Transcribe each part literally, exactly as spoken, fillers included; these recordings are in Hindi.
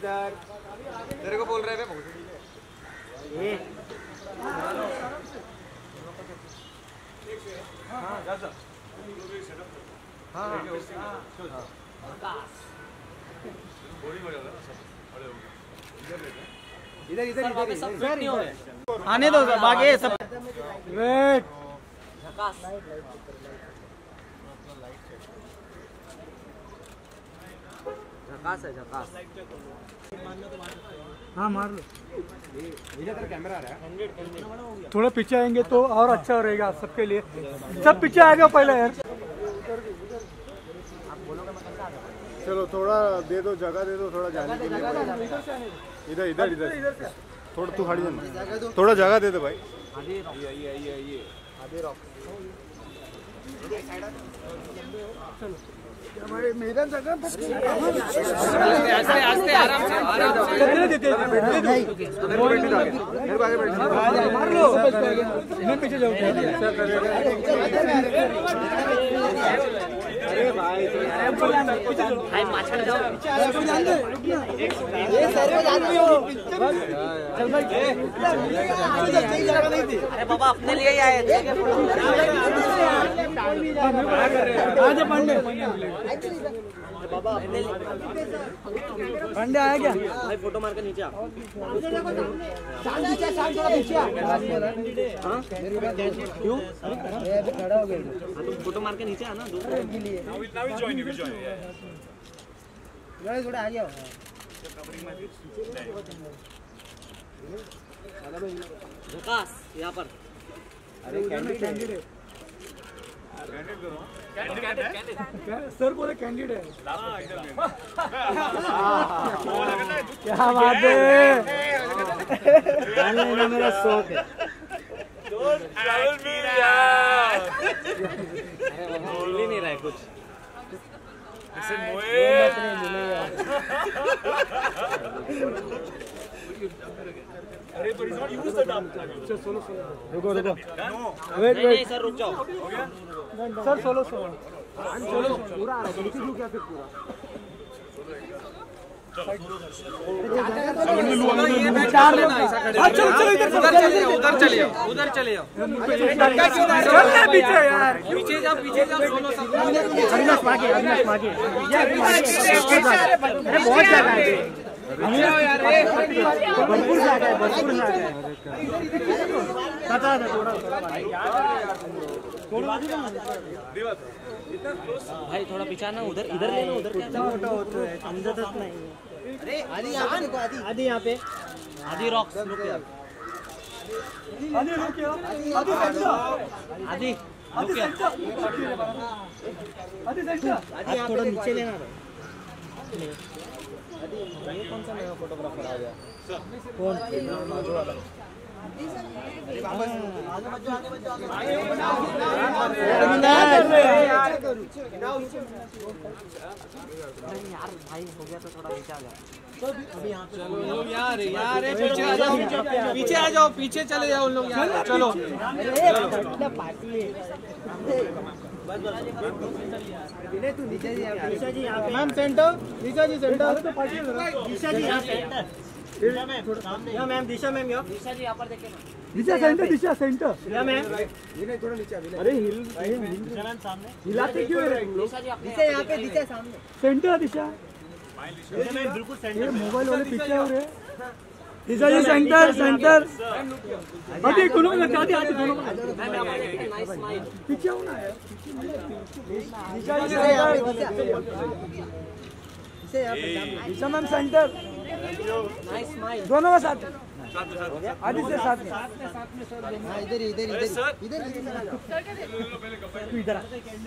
इधर तेरे को बोल रहे हैं ये हाँ जा जा हाँ इधर इधर इधर आने दो बाकी सब वेट झकास है झकास हाँ मार लो इधर कैमरा आ रहा है थोड़ा पीछे आएंगे तो और अच्छा रहेगा सबके लिए सब पीछे आएगा पहले यार चलो थोड़ा दे दो जगह दे दो थोड़ा जाने के लिए इधर इधर इधर थोड़ा तू खड़ी जाना थोड़ा जगह दे दो भाई हमारे मेरा जगह आस्ते आस्ते आराम से आराम से मार लो मैं पीछे जाऊँ अरे भाई भाई पाछड़ जाओ ये सर पे जान दो चल भाई अरे बाबा अपने लिए ही आए थे आज पांडे पांडे आया क्या भाई फोटो मार के नीचे आ क्यों खड़ा हो गया तुम फोटो मार के नीचे आना थोड़ा आ जाओ विकास यहाँ पर अरे कैंडिडेट सर बोले कैंडिडेट क्या बात है मेरा शौक है बोल ही नहीं रहा है कुछ अरे but it's not used the dump. Sir solo solo रुको रुको वेट वेट सर रुक जाओ सर सोलो सोलो सोलो पूरा आ रहा है नीचे क्यों क्या फिर पूरा चार लेना ऐसा खड़े चलो चलो इधर उधर चले जाओ उधर चले जाओ उधर चले जाओ चलना पीछे यार पीछे जाओ पीछे जाओ सोलो सब अविनाश मागे अविनाश मागे अरे बहुत ज्यादा है भरपूर जागा है भरपूर जागा है पता है थोड़ा भाई थोड़ा पीछे ना उधर इधर लेना उधर क्या फोटो होता है अंदर तक नहीं अरे आदि यहाँ पे देखो आदि आदि यहाँ पे आदि रॉक्स रुक यार आदि रुक यार आदि सेंटर आदि आदि सेंटर आदि सेंटर आदि थोड़ा नीचे लेना ये कौन सा नया फोटोग्राफर आ गया कौन जो वाला यार भाई हो गया तो थोड़ा नीचे आ जाओ यार यार पीछे आ जाओ पीछे आ जाओ पीछे चले जाओ उन लोग यार चलो ma'am centre Disha ji centre Disha ji यहाँ सेंटर या मैम दिशा मैम यहाँ दिशा जी यहाँ पर देखिए दिशा सेंटर दिशा सेंटर या मैम ये नहीं थोड़ा नीचे अरे हिल हिल सामने हिलाते क्यों है दिशा जी दिशा यहाँ पे दिशा सामने सेंटर दिशा बिल्कुल सेंटर मोबाइल वाले पीछे हो रहे दिशा जी सेंटर सेंटर अभी दोनों को लगा दिया दोनों को पीछे हो ना दिशा जी दिशा मैम सेंटर दोनों का साथ आदि से साथ में इधर इधर इधर इधर इधर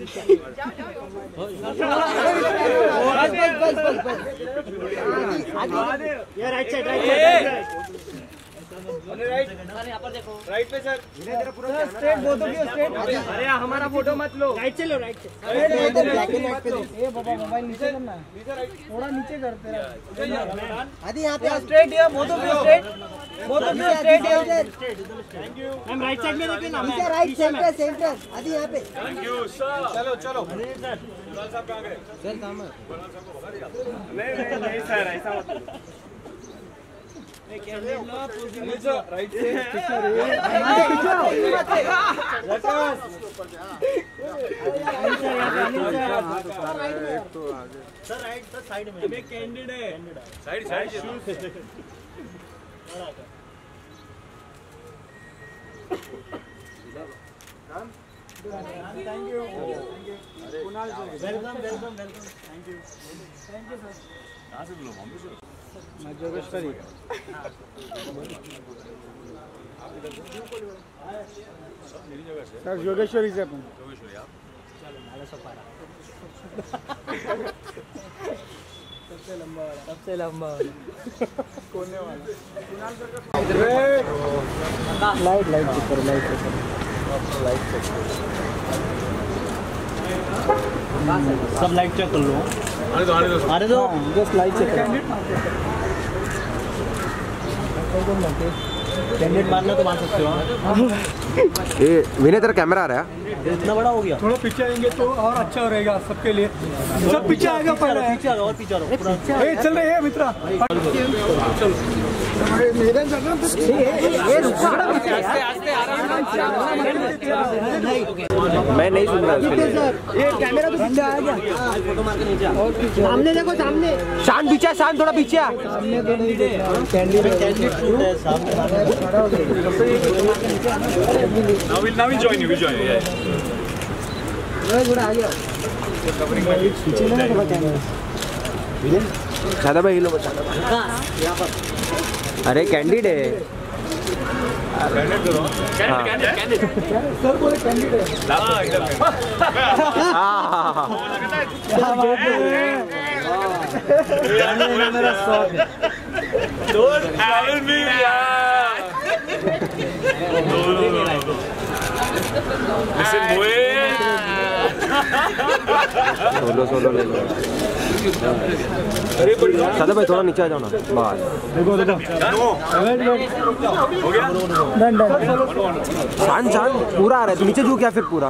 ये राइट साइड राइट राइट यहाँ पर देखो राइट पे sir straight both of you straight अरे हमारा फोटो मत लो राइट से लो राइट से ब्लैक एंड व्हाइट पे दो ए बाबा मोबाइल नीचे करना है थोड़ा नीचे करते हैं आदि यहाँ पे straight here both of you straight both of you straight here thank you ma'am right side में देखिए ना नीचे राइट सेंटर सेंटर आदि यहाँ पे थैंक यू सर चलो चलो सर कहाँ गए सर काम है नहीं नहीं सर ऐसा मत राइट से सर राइट सर साइड में अबे कैंडिड है side side thank you Kunal welcome welcome welcome thank you thank you sir कहाँ से बोलो बॉम्बे से मैं जोगेश्वरी मेरी जगह से सर जोगेश्वरी से अपन जोगेश्वरी आप सबसे लंबा वाला सबसे लंबा वाला कोने वाला कुणाल सर का लाइट लाइट चेक करो लाइट चेक करो लाइट चेक सब लाइट चेक कर लो आने दो आने दो अरे तो जस्ट लाइट चेक करो कैंडिडेट मारना तो मार सकते हो ये विनय तेरा कैमरा आ रहा है इतना बड़ा हो गया थोड़ा पीछे आएंगे तो और अच्छा रहेगा सबके लिए सब पीछे आएगा पहले पीछे और पीछे और पूरा ए चल रहे हैं मित्रा मेरे जगह ये झगड़ा मैं नहीं सुन रहा ये कैमरा तो पीछे आ गया फोटो मार के नीचे सामने देखो सामने शान पीछे शान थोड़ा पीछे आ सामने तो नहीं देखा कैंडिडेट कैंडिडेट शूट है सामने खड़ा हो गया Now we'll now we'll join you. We'll join you. Yeah. थोड़ा आ गया पीछे ना थोड़ा कैमरा दादा भाई लो बचा यहाँ पर अरे कैंडिड है Candidate करो. Candidate, candidate, candidate. सर बोले कैंडिडेट हाँ इधर. मेरा शौक है Don't tell me यार. Listen boy. सोलो सोलो ले लो दादा भाई थोड़ा नीचे आ जाओ ना बस देखो देखो हो गया? डन डन शान शान पूरा आ रहा है तू नीचे झुक क्या फिर पूरा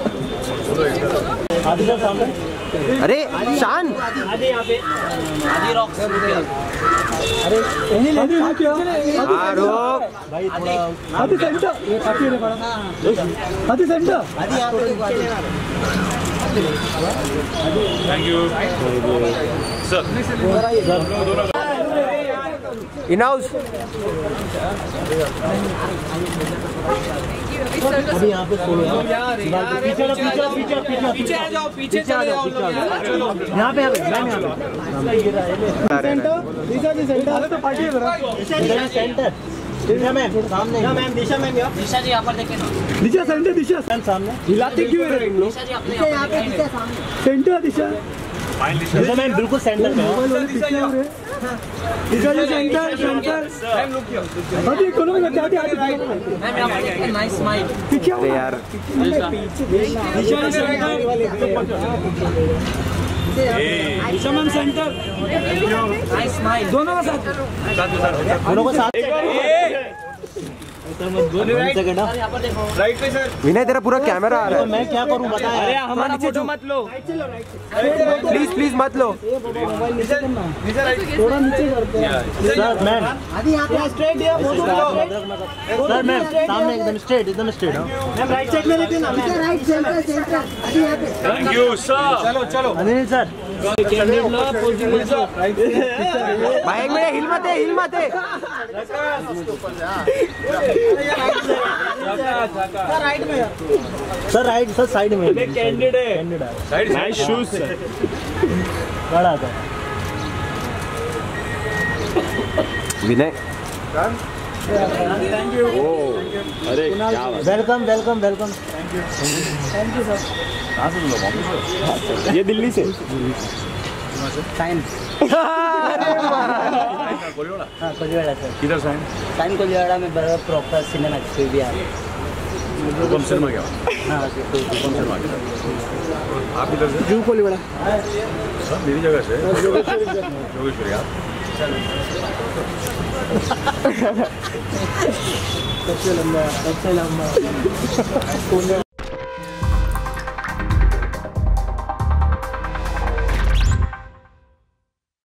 आदि सर सामने अरे शान आदि यहाँ पे आदि रॉक्स अरे नहीं ले दी क्या हाँ रोक भाई थोड़ा हाथी सेंटर ये काफी रे बड़ा हाथी सेंटर आदि यहाँ पे Thank you. Sir. In house अभी यहाँ पे सोलो पीछे पीछे पीछे पीछे पीछे आ जाओ पीछे चले जाओ लोग यार। यहाँ पे मैम यहाँ पे सेंटर दिशा जी सेंटर तो पार्टी है जरा इधर सेंटर दिशा मैम सामने मैम दिशा मैम यहाँ दिशा जी यहाँ पर देखे ना। दिशा सेंटर दिशा मैम सामने हिलाते क्यों है तुम लोग दिशा जी अपने यहाँ पे दिशा सामने। सेंटर दिशा दिशा मैम बिल्कुल सेंटर में मोबाइल वाले पीछे हो रहे दिशा जी सेंटर सेंटर हाथी कोनो में जाते आते मैम यहाँ पर देखिए नाइस स्माइल। पीछे हो अरे यार Disha ji centre Disha ma'am centre nice smile. दोनों का साथ दोनों को साथ सेकंड यहाँ पर देखो। राइट पे सर विनय तेरा पूरा कैमरा आ रहा तो मैं क्या करूँ बताया अरे हमारा फोटो मत लो। है प्लीज प्लीज मत लो मोबाइल नीचे करना थोड़ा नीचे करते हैं सर मैम आदि यहाँ पे स्ट्रेट है फोटो सर मैम सामने एकदम स्ट्रेट एकदम स्ट्रेट मैम राइट साइड में लेते ना राइट सेंटर सेंटर आदि यहाँ पे Thank you, sir. चलो चलो अनिल सर भाई एक मिनट हिल मत है हिल मत है राइट में सर राइट सर साइड में कैंडिडेट है Side, nice shoes, sir. बड़ा था विनय थैंक यू अरे क्या बात. Welcome welcome welcome thank you sir कहाँ से बोलो बॉम्बे से? ये दिल्ली से साइन कोलिवाड़ा. हाँ कोलिवाड़ा सर किधर साइन? साइन को लिया में बड़ा प्रॉपर सिनेमा भी आ कौन सिनेमा क्या? हाँ कौन सिनेमा क्या? आप इधर से? जू कोलीवाड़ा सर मेरी जगह से. जोगेश्वरी आप. सबसे लंबा सबसे लंबा